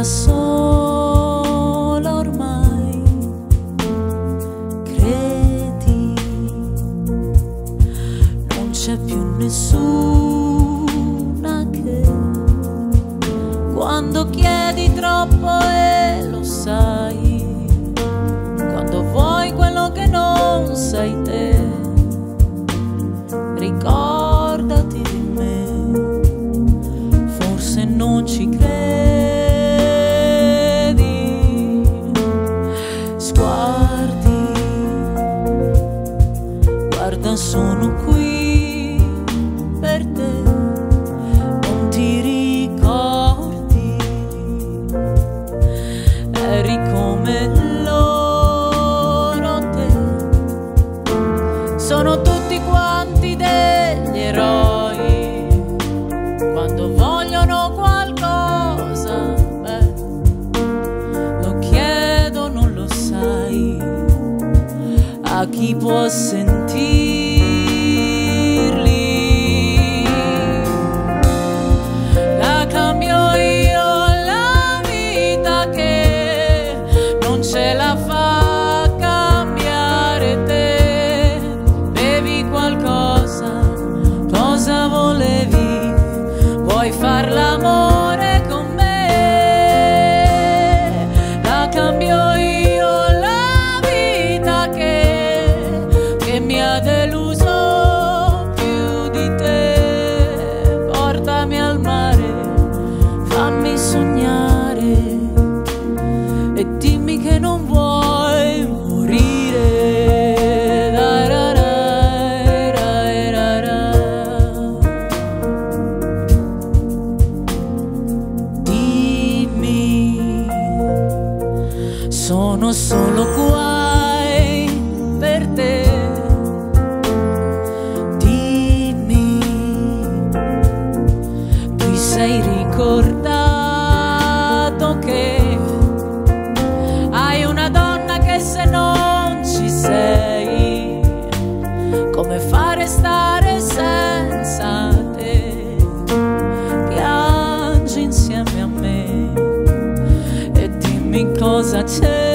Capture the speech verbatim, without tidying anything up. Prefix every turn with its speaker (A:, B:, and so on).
A: sola ormai, credi, non c'è più nessuna che quando chiedi troppo e lo sai, quando vuoi quello che non sei te, ricordati di me, forse non ci credi, sguardi, guarda sono qui per te, non ti ricordi, eri come loro te, sono tutti quanti degli eroi, quando vogliono qualcosa, beh, lo chiedono, lo sai, a chi può sentirli. La cambio io la vita che non ce la fa cambiare te. Bevi qualcosa, cosa volevi? Vuoi far l'amore con me? La cambio io la vita che, che mi ha deluso più di te. Portami al mare, fammi sognare e dimmi che non vuoi morire. Da, da, da, da, da, da. Dimmi, sono solo guai per te. Dimmi, ti sei ricordato che hai una donna che se non ci sei, come fare stare senza te? Piangi insieme a me e dimmi cosa c'è.